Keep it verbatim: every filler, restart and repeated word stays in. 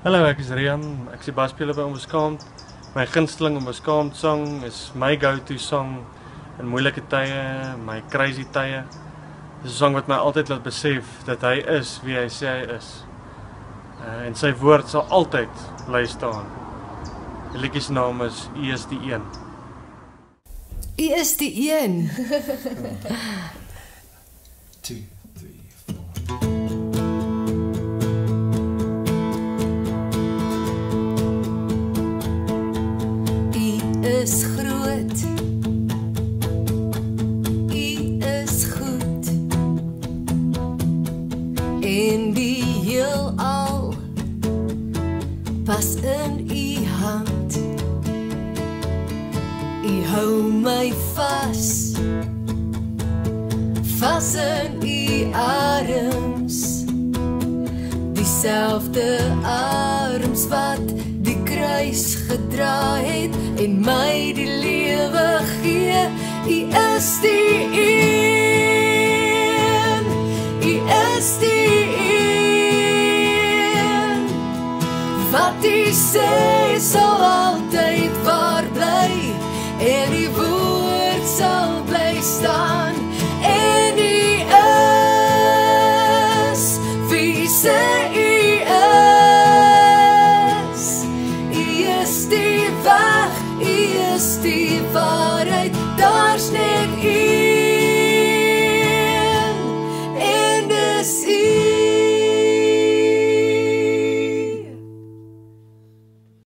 Hallo, ek is Rian. Ek is die basspeler by Onbeskaamd. My gunsteling Onbeskaamd song is my go-to song in moeilike tye, my crazy tye. Dis 'n song wat my altyd laat besef dat hy is wie hy sê hy is. Uh, en sy woord sal altyd bly staan. Die liedjie se naam is U is die een. U is die een. Two, three, is groot, U is goed, en die heelal pas in U hand. U hou my vas, vas in U arms, dieselfde arms wat die kruis gedra het en my die lewe gee. U is die een, U is die een, wat U sê sal altyd waar bly, en die woord sal bly staan.